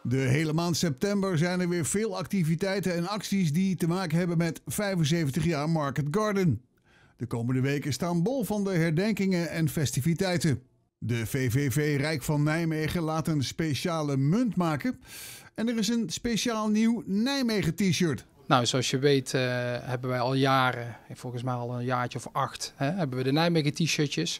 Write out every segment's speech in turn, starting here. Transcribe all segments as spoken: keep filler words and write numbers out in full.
De hele maand september zijn er weer veel activiteiten en acties die te maken hebben met vijfenzeventig jaar Market Garden. De komende weken staan bol van de herdenkingen en festiviteiten. De V V V Rijk van Nijmegen laat een speciale munt maken en er is een speciaal nieuw Nijmegen t-shirt. Nou, zoals je weet uh, hebben wij al jaren, volgens mij al een jaartje of acht, hè, hebben we de Nijmegen t-shirtjes.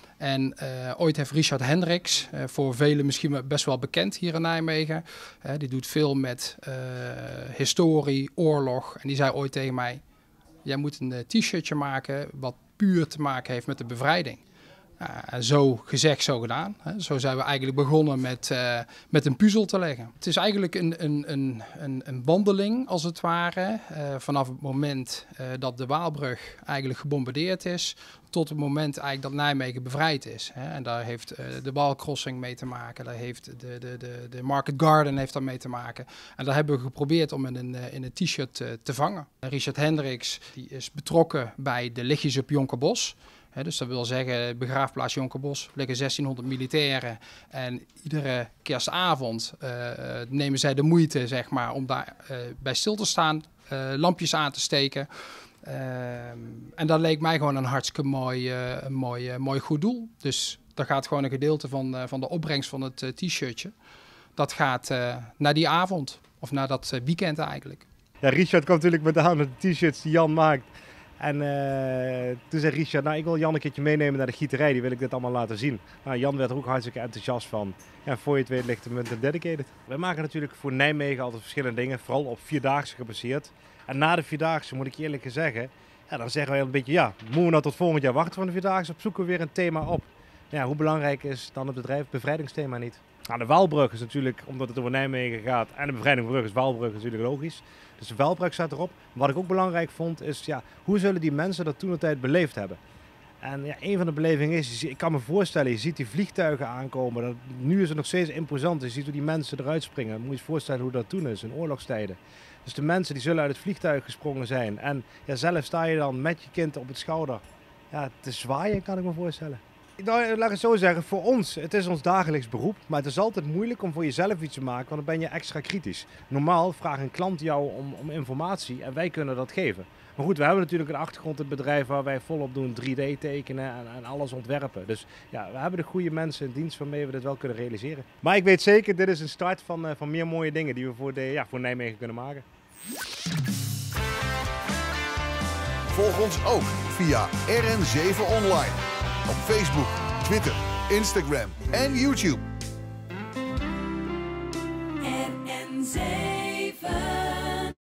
En uh, ooit heeft Richard Hendricks, uh, voor velen misschien best wel bekend hier in Nijmegen. Uh, die doet veel met uh, historie, oorlog. En die zei ooit tegen mij, jij moet een uh, t-shirtje maken wat puur te maken heeft met de bevrijding. Uh, en zo gezegd, zo gedaan. Hè. Zo zijn we eigenlijk begonnen met, uh, met een puzzel te leggen. Het is eigenlijk een, een, een, een, een wandeling, als het ware, uh, vanaf het moment uh, dat de Waalbrug eigenlijk gebombardeerd is, tot het moment eigenlijk dat Nijmegen bevrijd is. Hè. En daar heeft uh, de Waalcrossing mee te maken, daar heeft de, de, de, de Market Garden heeft daar mee te maken. En daar hebben we geprobeerd om in een, in een t-shirt uh, te vangen. Richard Hendricks die is betrokken bij de lichtjes op Jonkerbos. He, dus dat wil zeggen, begraafplaats Jonkerbos liggen zestienhonderd militairen en iedere kerstavond uh, nemen zij de moeite, zeg maar, om daar uh, bij stil te staan, uh, lampjes aan te steken. Uh, en dat leek mij gewoon een hartstikke mooi, uh, een mooi, uh, mooi goed doel. Dus daar gaat gewoon een gedeelte van, uh, van de opbrengst van het uh, t-shirtje, dat gaat uh, naar die avond of naar dat uh, weekend eigenlijk. Ja, Richard komt natuurlijk met de hand met de t-shirts die Jan maakt. En uh, toen zei Richard, nou ik wil Jan een keertje meenemen naar de gieterij, die wil ik dit allemaal laten zien. Nou, Jan werd er ook hartstikke enthousiast van. Ja, voor je het weet ligt de munt dedicated. Wij maken natuurlijk voor Nijmegen altijd verschillende dingen, vooral op Vierdaagse gebaseerd. En na de Vierdaagse moet ik je eerlijk zeggen, ja, dan zeggen we een beetje, ja, moeten we nou tot volgend jaar wachten van de Vierdaagse of zoeken we weer een thema op? Ja, hoe belangrijk is dan het bedrijf bevrijdingsthema niet? Nou, de Waalbrug is natuurlijk, omdat het over Nijmegen gaat, en de bevrijdingsbrug is Waalbrug natuurlijk logisch. Dus de Waalbrug staat erop. Wat ik ook belangrijk vond is, ja, hoe zullen die mensen dat toen de tijd beleefd hebben? En ja, een van de belevingen is, ik kan me voorstellen, je ziet die vliegtuigen aankomen. Dat, nu is het nog steeds imposant. Je ziet hoe die mensen eruit springen. Moet je je voorstellen hoe dat toen is in oorlogstijden. Dus de mensen die zullen uit het vliegtuig gesprongen zijn. En ja, zelf sta je dan met je kind op het schouder. Ja, te zwaaien kan ik me voorstellen. Nou, laat ik het zo zeggen, voor ons, het is ons dagelijks beroep, maar het is altijd moeilijk om voor jezelf iets te maken, want dan ben je extra kritisch. Normaal vraagt een klant jou om, om informatie en wij kunnen dat geven. Maar goed, we hebben natuurlijk een achtergrond in het bedrijf waar wij volop doen drie D tekenen en, en alles ontwerpen. Dus ja, we hebben de goede mensen in dienst waarmee we dit wel kunnen realiseren. Maar ik weet zeker, dit is een start van, uh, van meer mooie dingen die we voor, de, ja, voor Nijmegen kunnen maken. Volg ons ook via R N zeven Online. Op Facebook, Twitter, Instagram en YouTube.